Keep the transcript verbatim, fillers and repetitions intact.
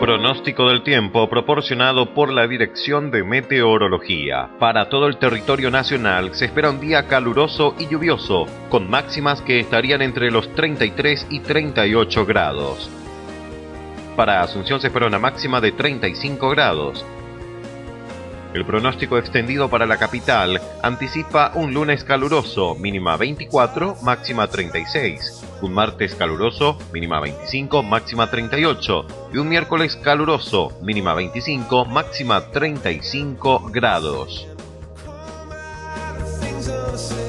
Pronóstico del tiempo proporcionado por la Dirección de Meteorología. Para todo el territorio nacional se espera un día caluroso y lluvioso, con máximas que estarían entre los treinta y tres y treinta y ocho grados. Para Asunción se espera una máxima de treinta y cinco grados. El pronóstico extendido para la capital anticipa un lunes caluroso, mínima veinticuatro, máxima treinta y seis. Un martes caluroso, mínima veinticinco, máxima treinta y ocho. Y un miércoles caluroso, mínima veinticinco, máxima treinta y cinco grados.